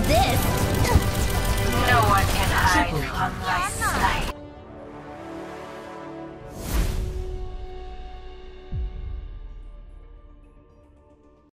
this. No one can hide from my sight.